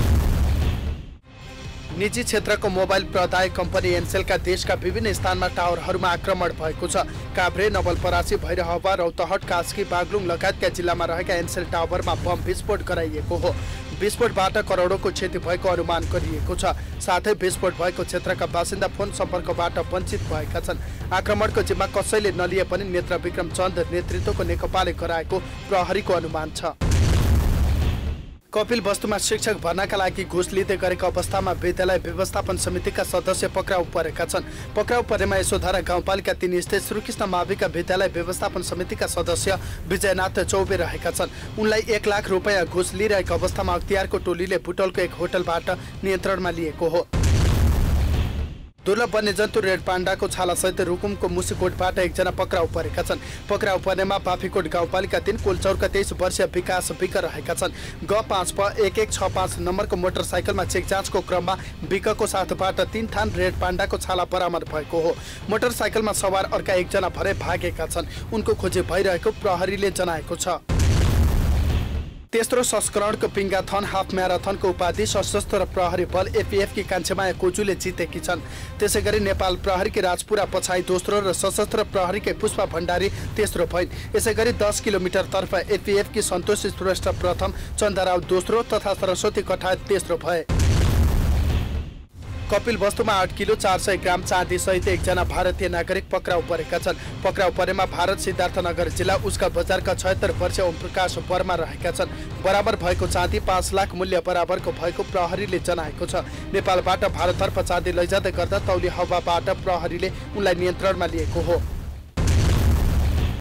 निजी क्षेत्रको मोबाइल प्रदायक कम्पनी एनसेलका देशका विभिन्न स्थानमा टावरहरूमा आक्रमण भएको छ। काभ्रे, नवलपरासी, भैरहवा, रौतहट, कास्की, बागलुङ लगायतका जिल्लामा रहेका एनसेल टावरमा बम विस्फोट गराइएको हो। विस्फोटबाट करोडौंको क्षति भएको अनुमान गरिएको छ। साथै विस्फोट भएको क्षेत्रका बासिन्दा फोन सम्पर्कबाट वञ्चित भएका छन्। आक्रमणको जिम्मा कसैले नलिए पनि नेत्र विक्रम चन्द नेतृत्वको नेकपाले गराएको प्रहरीको अनुमान छ। कपिल वस्तुमा शिक्षक भर्नाका लागि घुस लिँदै गरेको अवस्थामा विद्यालय व्यवस्थापन समितिका सदस्य पक्राउ परेका छन्। पक्राउ परेमा यशोधरा गाउँपालिका तीन स्थित श्रीकृष्ण माविका विद्यालय व्यवस्थापन समितिका सदस्य विजयनाथ चौबे रहेका छन्। उनलाई एक लाख रुपियाँ घुस लिइरहेको अवस्थामा अख्तियारको टोलीले बुटोलको एक होटलबाट नियन्त्रणमा लिएको हो। दुर्लभ वन्यजन्तु रेड पाण्डाको छालासहित रुकुमको मुसिकोटबाट एकजना पक्राउ परेका छन्। पक्राउ पर्नेमा बाफीकोट गाउँपालिका तीन कोलचौरका तेइस वर्षीय विकास विक रहेका छन्। ग पाँच प एक एक छ पाँच नम्बरको मोटरसाइकलमा चेक जाँचको क्रममा विकको साथबाट तीन थान रेड पाण्डाको छाला बरामद भएको हो। मोटरसाइकलमा सवार अर्का एकजना भरे भागेका छन्। उनको खोजी भइरहेको प्रहरीले जनाएको छ। तेस्रो संस्करणको पिङ्गाथन हाफ म्याराथनको उपाधि सशस्त्र प्रहरी बल एपीएफ की कान्छेमाया कोजुले जितेकी छन्। त्यसै गरी नेपाल प्रहरीकी राजपुरा पछाइ दोस्रो र सशस्त्र प्रहरीकै पुष्पा भण्डारी तेस्रो भइन्। यसै गरी दस किलोमिटर तर्फ एपीएफ की सन्तोष श्रेष्ठ प्रथम, चन्दराव दोस्रो तथा सरस्वती कठायत तेस्रो भए। कपिल वस्तुमा आठ किलो चार सय ग्राम चाँदी सहित एकजना भारतीय नागरिक पक्राउ परेका छन्। पक्राउ परेमा भारत सिद्धार्थनगर जिल्ला उसका बजारका छयत्तर वर्षीय ओमप्रकाश वर्मा रहेका छन्। बराबर भएको चाँदी पाँच लाख मूल्य बराबरको भएको प्रहरीले जनाएको छ। नेपालबाट भारततर्फ चाँदी लैजाँदै गर्दा तौली हावाबाट प्रहरीले उनलाई नियन्त्रणमा लिएको हो।